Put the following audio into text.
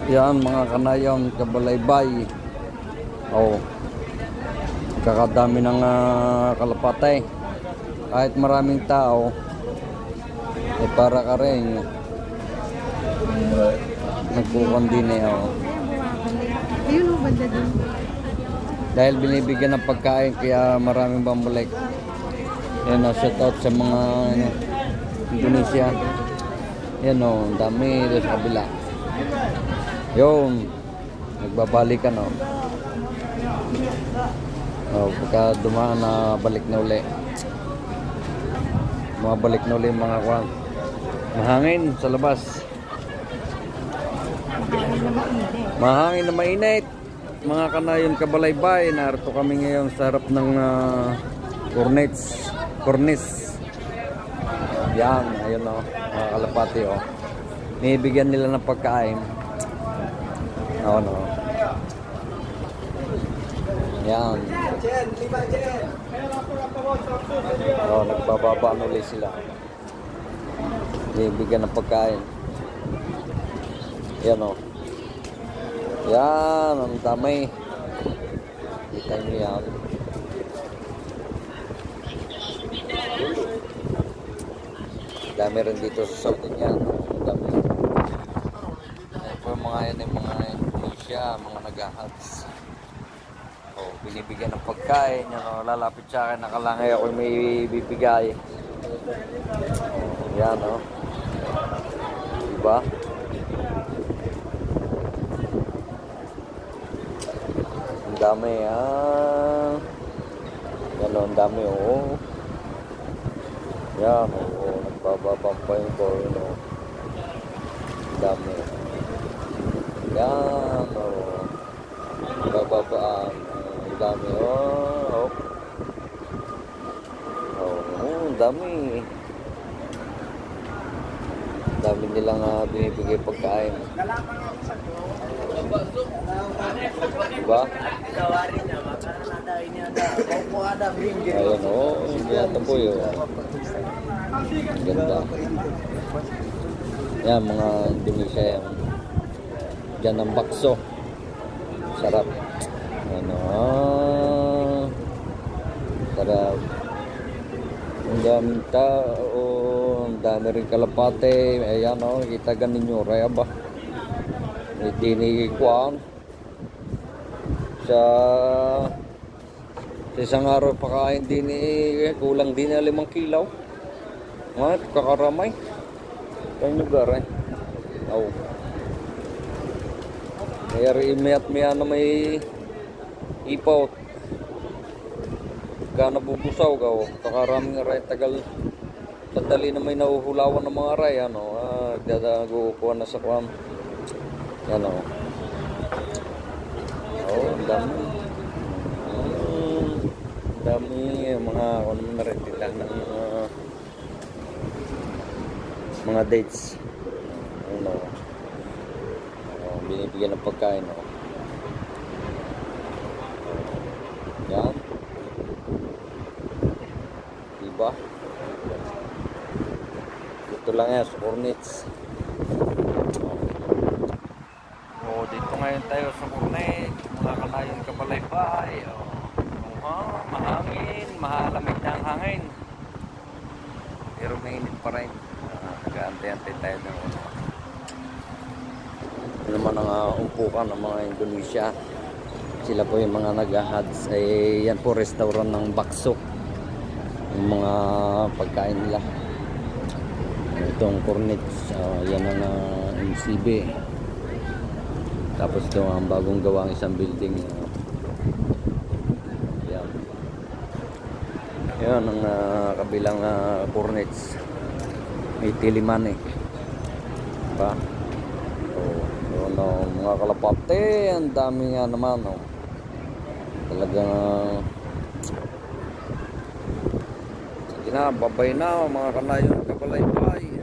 Yan mga kanayon, kabalaybay. Oh, kakadami ng kalapate. Kahit maraming tao, para ka rin nagpupan din oh. Ayun o, banda din. Dahil binibigyan ng pagkain kaya maraming bumalik. Yan o, shout out sa mga Indonesia. Yan o, dami doon sa kabila. Yun, nagbabalikan o. Pagka dumaan na balik na uli. Mga balik na uli mga kwan. Mahangin sa labas. Mahangin na mainit. Mga kanayon kabalaybay, narito kami ngayon sa harap ng cornice. Yan, ayun o, mga kalapati o. Nibigyan nila ng pagkain. Oo no. Yan. Nagbababa ulit sila. Nibigyan ng pagkain. Yan o. Yan, ang dami. Kita nyo yan. Dami rin dito sa Southern yan. Dami. Yung mga yan, yung mga Indonesia, mga nag-ahats. Binibigyan ng pagkain. Yan, lalapit sa akin. Nakalangay ako may bibigay. Yan o. Diba? Ang dami yan. Yan o, ang dami o. Yan o, nagbababang pa yung core o. Ang dami. Yan o. Nagbababaan. Ang dami o. Ang dami. Ang dami nilang binibigay pagkain. Diba? Ayan o, yata po yun. Ganda. Yan mga Indonesia yan. Diyan ang bakso. Sarap. Ano, sarap. Ang daming tao. Ang dami rin kalapate. Ayan o, kita ganin nyo. Raya ba? Dinikuan sa isang araw pakain din kulang din na 5 kilaw. Kakaramay kayong lugar mayari imayat maya na may ipaw ka nabubusaw ka kakaraming aray tagal sadali na may nahuhulawan ng mga aray dadagukuhan na sa kuwan. Yan o. Ang dami. Ang dami. Mga ano na rin nila ng mga dates. Ano. Binibigyan ng pagkain o. Yan. Diba? Ito lang yan sa cornets. Dito ngayon tayo sa Cornet, mga kanayon kabalaybay. Mahangin, mahalamig na ang hangin. Pero mainit pa rin. Nag-aantay-antay tayo ng ito naman ang umpukan ng mga Indonesia. Sila po yung mga nag-ahads. Yan po restaurant ng bakso. Yung mga pagkain nila. Itong Cornet, yan ang MCB. Tapos ito ang bagong gawang isang building. Yan. Yan ang kabilang cornets. May tiliman eh. Diba? Mga kalapate. Ang dami nga naman. Talagang sige na, babay na mga kanayon kabalaybay.